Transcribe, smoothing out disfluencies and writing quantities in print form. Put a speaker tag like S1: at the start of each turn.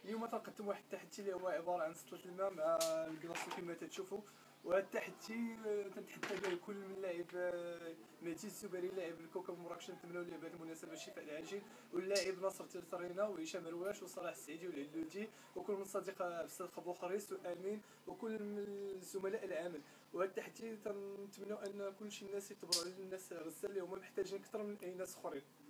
S1: اليوم تنقدم واحد التحدي اللي هو عباره عن سطل الماء مع الكلاصو كما تتشوفوا. وهذا التحدي تنتحدى به كل من لاعب مهدي الزبري لاعب الكوكب المراكش نتمنوا له بهذه المناسبه الشفاء العاجل، واللاعب ناصر تلترينا وهشام رواش وصلاح السعيدي والعلوتي وكل من صديق استاذ خبو خريص وامين وكل من زملاء العمل. وهذا التحدي تنتمنوا ان كل شي الناس يتبرعوا للناس غزه اللي هما محتاجين اكثر من اي ناس اخرين.